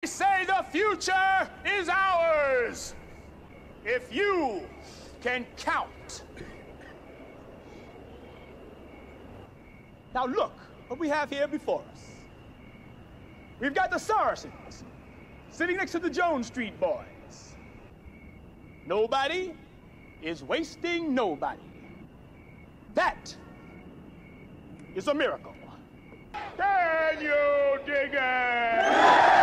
say the future is ours if you can count. Now look what we have here before us. We've got the Saracens sitting next to the Jones Street boys. Nobody is wasting nobody. That is a miracle. Can you dig it?